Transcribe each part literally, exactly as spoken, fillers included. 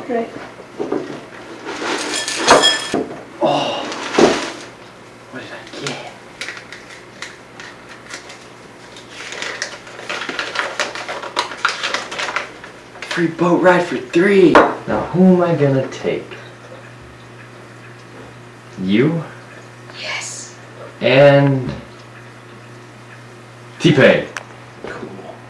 Right. Oh, what did I get? Free boat ride for three. Now who am I gonna take? You? Yes. And T-Pain. Cool.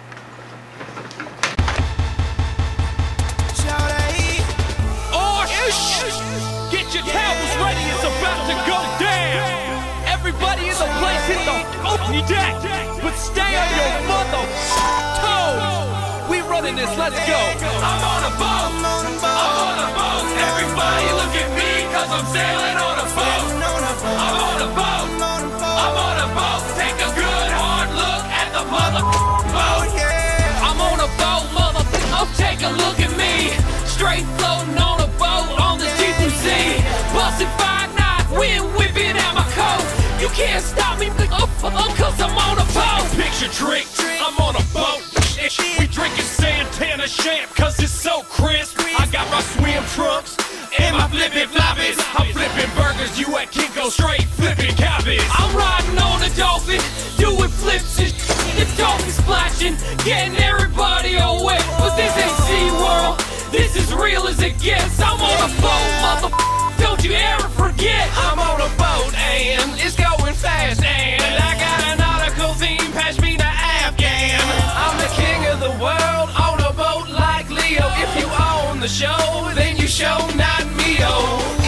Oh, shh! Get your towels ready, it's about to go down. Everybody in the place hit the open deck, but stay on your mother toes. We running this, let's go. I'm on a boat, I'm on a boat. Everybody look at me, cause I'm sailing on a boat. I'm on a boat, I'm on a boat. Take a good hard look at the mother boat. I'm on a boat, mother. Oh, take a look at me. Straight floating on a boat on the deep blue sea. Busting five knots, wind whipping out my coat. You can't stop me, oh, oh, cause I'm on a boat. Picture trick, I'm on a boat. We drinking Santana champ, cause it's so crisp. I got my swim trunks and my flippin' floppies. I'm flipping burgers, you at Kinko, straight flipping cabbage. I'm riding on a dolphin, doing flips and the dolphin splashing, getting everybody all wet. But this ain't SeaWorld, this is real as it gets. I'm on a boat, mother, don't you ever forget. I'm on a boat and it's going fast, and I got an nautical theme, pass me the Afghan. I'm the king of the world on a boat like Leo. If you own the show, then you show not me, oh.